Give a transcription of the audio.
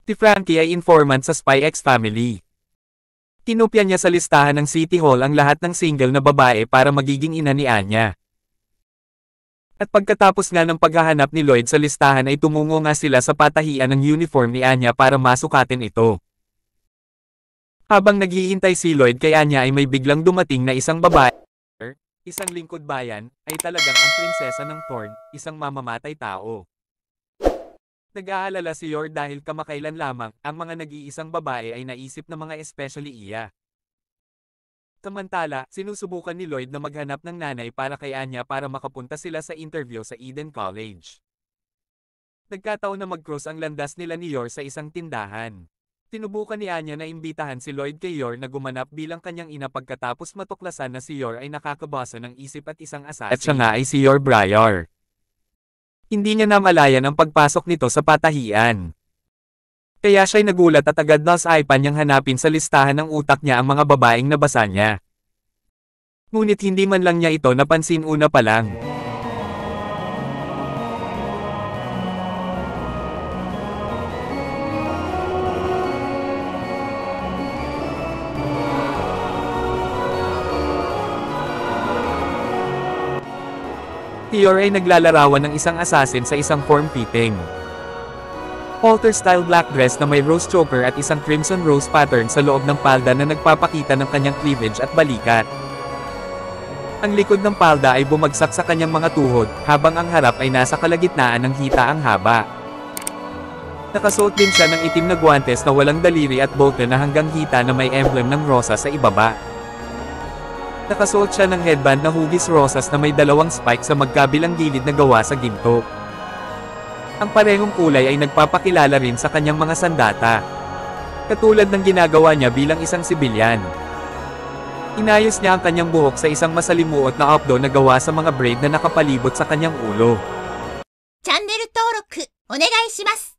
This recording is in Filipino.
Si Frankie ay informant sa Spy X Family. Kinopya niya sa listahan ng City Hall ang lahat ng single na babae para magiging ina ni Anya. At pagkatapos nga ng paghahanap ni Lloyd sa listahan ay tumungo nga sila sa patahian ng uniform ni Anya para masukatin ito. Habang naghihintay si Lloyd kay Anya ay may biglang dumating na isang babae, isang lingkod bayan, ay talagang ang prinsesa ng Thorn, isang mamamatay tao. Nag-aalala si Yor dahil kamakailan lamang, ang mga nag-iisang babae ay naisip na mga especially iya. Samantala, sinusubukan ni Lloyd na maghanap ng nanay para kay Anya para makapunta sila sa interview sa Eden College. Nagkataon na mag-cross ang landas nila ni Yor sa isang tindahan. Sinubukan ni Anya na imbitahan si Lloyd kay Yor na gumanap bilang kanyang ina pagkatapos matuklasan na si Yor ay nakakabasa ng isip at isang assassin. At siya nga ay si Yor Briar. Hindi niya namalayan ang pagpasok nito sa patahian. Kaya siya'y nagulat at agad na saipan niyang hanapin sa listahan ng utak niya ang mga babaeng nabasa niya. Ngunit hindi man lang niya ito napansin una pa lang. Si Yor ay naglalarawan ng isang assassin sa isang form-fitting halter-style black dress na may rose choker at isang crimson rose pattern sa loob ng palda na nagpapakita ng kanyang cleavage at balikat. Ang likod ng palda ay bumagsak sa kanyang mga tuhod, habang ang harap ay nasa kalagitnaan ng hita ang haba. Nakasuot din siya ng itim na guwantes na walang daliri at bote na hanggang hita na may emblem ng rosa sa ibaba. Nakasuot siya ng headband na hugis rosas na may dalawang spike sa magkabilang gilid na gawa sa ginto. Ang parehong kulay ay nagpapakilala rin sa kanyang mga sandata. Katulad ng ginagawa niya bilang isang sibilyan. Inayos niya ang kanyang buhok sa isang masalimuot na updo na gawa sa mga braid na nakapalibot sa kanyang ulo. チャンネル登録お願いします。